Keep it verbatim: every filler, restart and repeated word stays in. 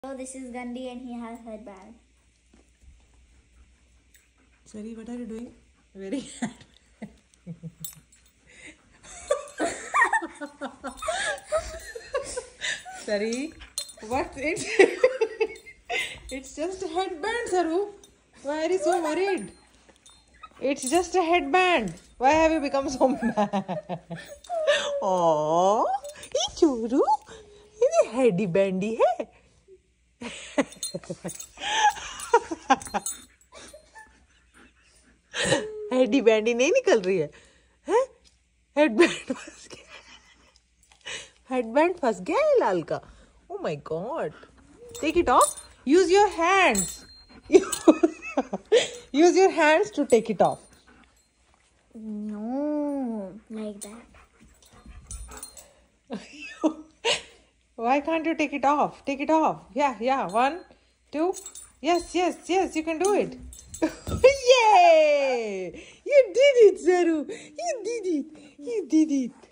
So this is Gandhi and he has headband. Sorry, what are you doing? Very bad. Sorry, what it's it's just a headband, Saru. Why are you so worried? It's just a headband. Why have you become so mad? Oh, ये चोरू, ये हेडी बैंडी है. हेडी बैंडी नहीं निकल रही है, हैं? हेडबैंड फंस गया. हेडबैंड फंस गया है लाल का. Oh my God! Take it off. Use your hands. Use your hands to take it off. No, like that. Why can't you take it off? Take it off. Yeah, yeah. One, two. Yes, yes, yes. You can do it. Yay! You did it, Zaru. You did it. You did it.